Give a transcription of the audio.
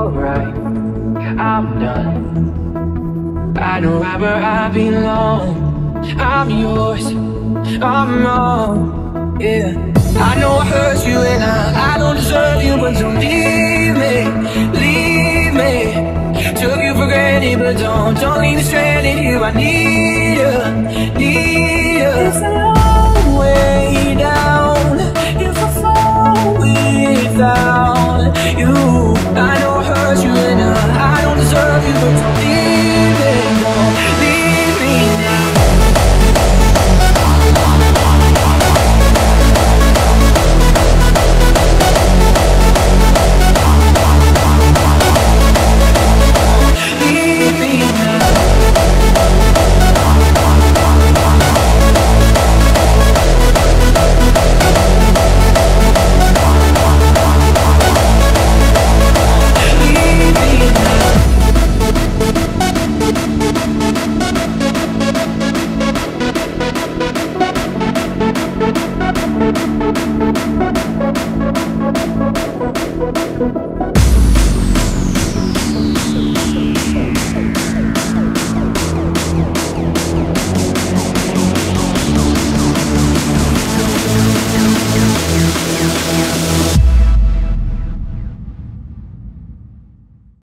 alright. I'm done. I know right where I belong. I'm yours, I'm wrong, yeah. I know I hurt you and I don't deserve you, but don't leave me, leave me. Took you for granted, but don't leave me stranded here. I need you, need you. It's a long way down if I fall without you. I know I hurt you and I don't deserve you, but don't leave me, don't leave me now. We'll be right back.